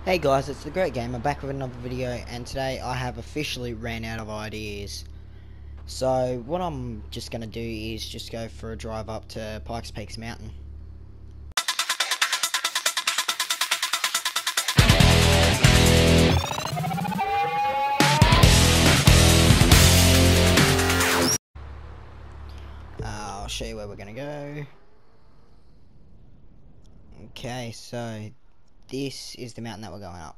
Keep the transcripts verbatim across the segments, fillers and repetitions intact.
Hey guys, it's the Great Gamer back with another video, and today I have officially ran out of ideas. So what I'm just going to do is just go for a drive up to Pikes Peaks Mountain. Uh, I'll show you where we're going to go. Okay, so this is the mountain that we're going up.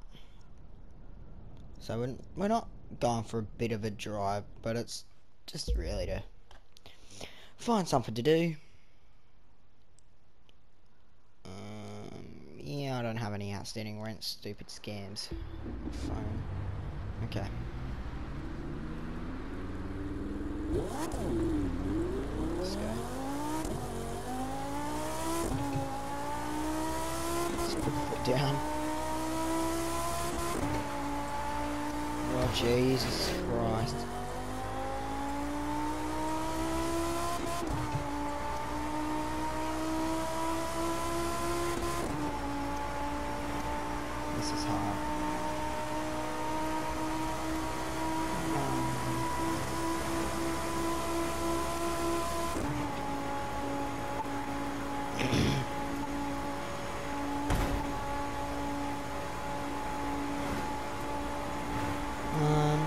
So we're, we're not going for a bit of a drive, but it's just really to find something to do. Um, yeah, I don't have any outstanding rent, stupid scams. Phone. Okay. Let's go. Let's put the foot down. Oh, Jesus Christ. This is hard. Um,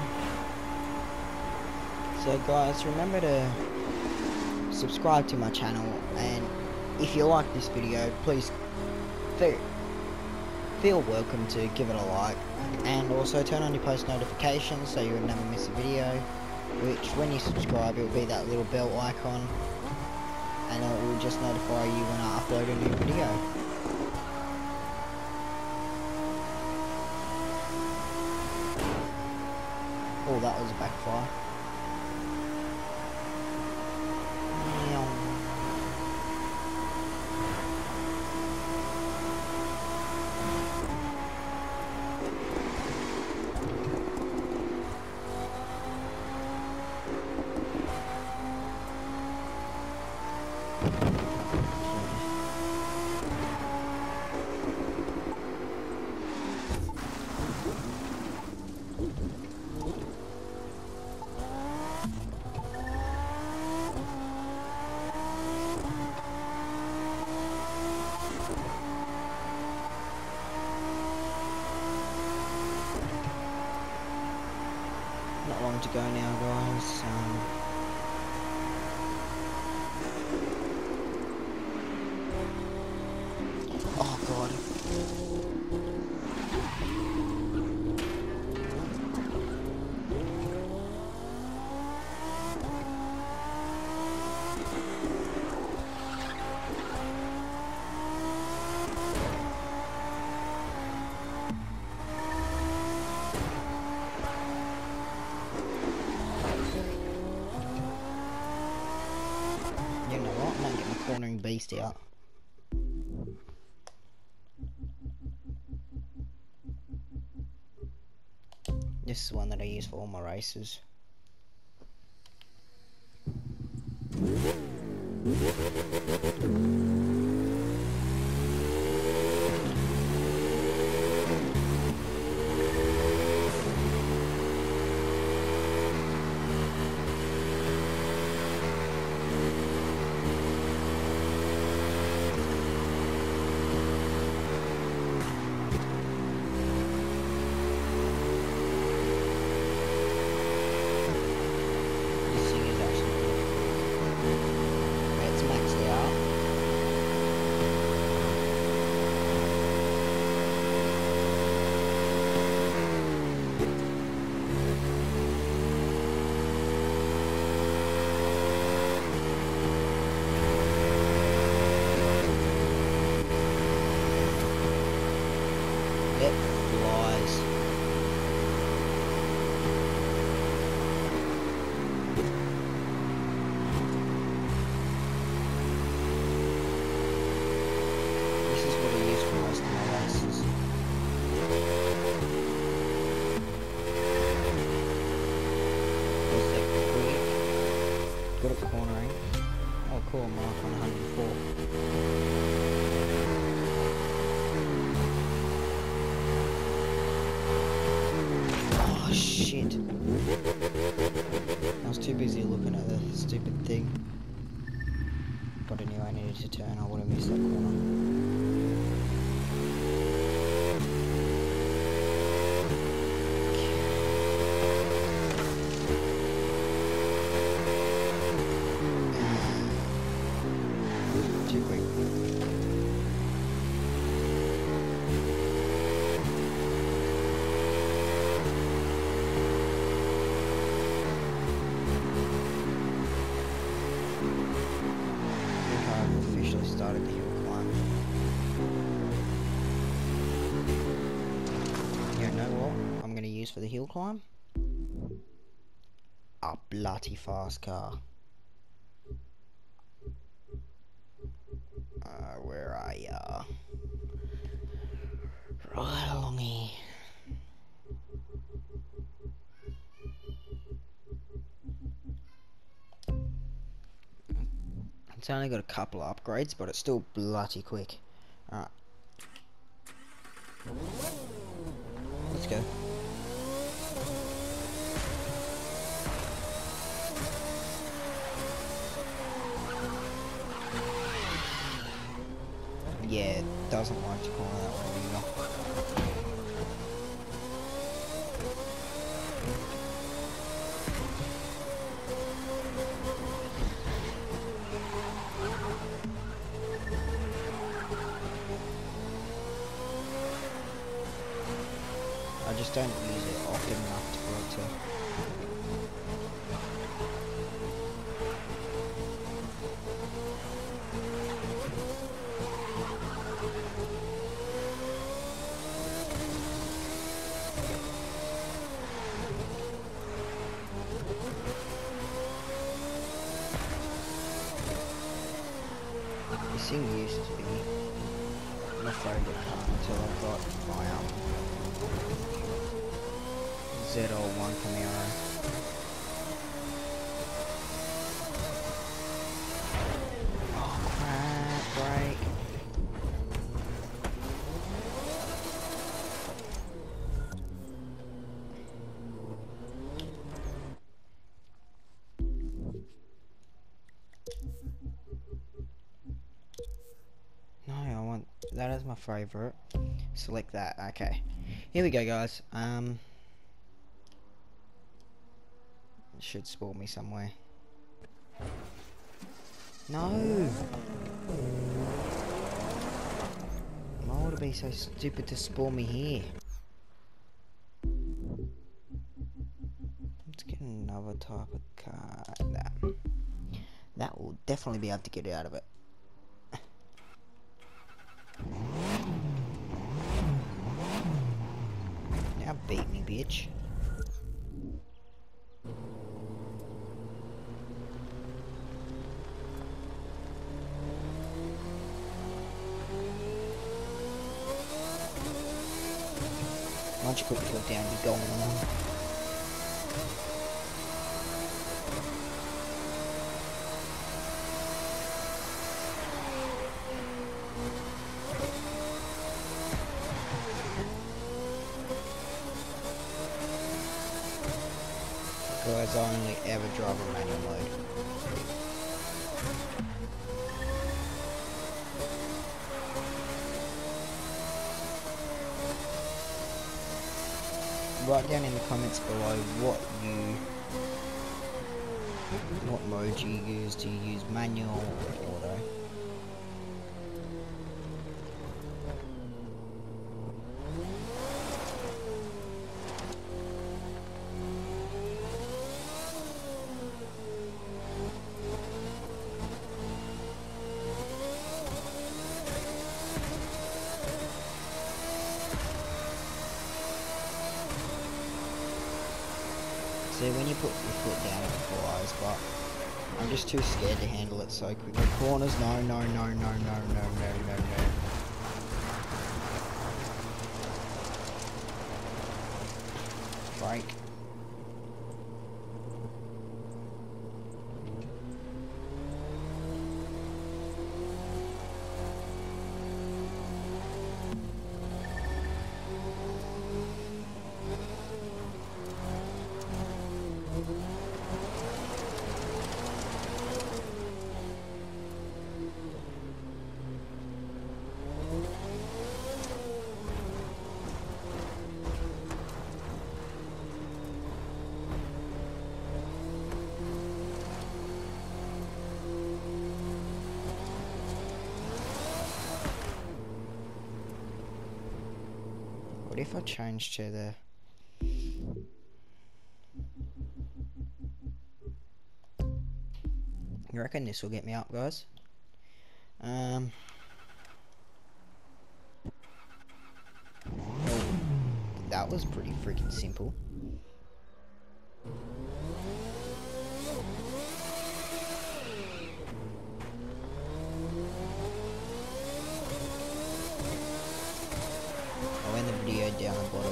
so guys, remember to subscribe to my channel, and if you like this video, please feel, feel welcome to give it a like, and also turn on your post notifications so you will never miss a video, which when you subscribe it will be that little bell icon, and it will just notify you when I upload a new video. Oh, that was a backfire. Not long to go now, guys. Um, oh god. You know what? I'm gonna get my cornering beast out. This is one that I use for all my races. It flies. This is what I use for most of my races. There's the quick. Good at cornering. Oh cool, mark on one hundred four. Oh shit. I was too busy looking at the stupid thing. But anyway, I needed to turn. I would have missed that corner. Too quick. Started the hill climb. You know what I'm gonna use for the hill climb? A bloody fast car. Uh, where are ya? Right along here. It's only got a couple of upgrades, but it's still bloody quick. Alright. Let's go. Yeah, it doesn't like to corner that way either. I just don't use it often enough to for it to. This thing used to be my favourite car until I got my um, Z oh one Camaro. Oh crap, brake. No, I want that as my favourite. Select that. Okay. Here we go, guys. Um it should spawn me somewhere. No! Why would it be so stupid to spawn me here? Let's get another type of car. That. That will definitely be able to get out of it. Now beat me, bitch. Once you put your foot down, you're going on. Guys, I only ever drive a manual mode. Write down in the comments below what you, what mode you use. Do you use manual or auto? See, when you put your foot down it flies, but I'm just too scared to handle it so quickly. Corners, no, no, no, no, no, no, no, no, no. Brake. What if I change to the... You reckon this will get me up, guys? Um... Well, that was pretty freaking simple. I'll end the video down the bottom.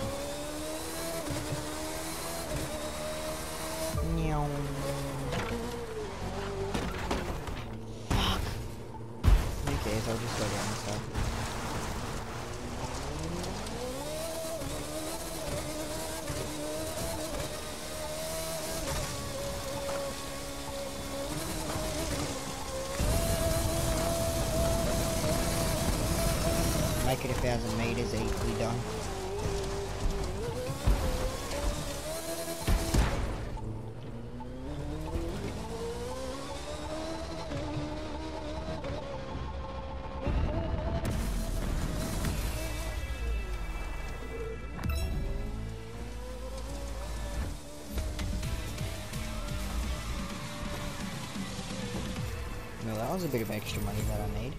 Meow. Fuck. Who cares? I'll just go down this way. Make it a thousand meters, easily done. Well, that was a bit of extra money that I need.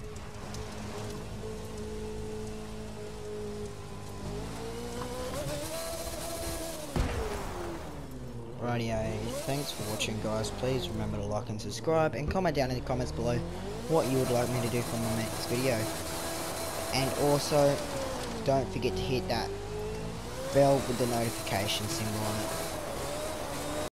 Rightio, thanks for watching, guys. Please remember to like and subscribe, and comment down in the comments below what you would like me to do for my next video. And also, don't forget to hit that bell with the notification symbol on it.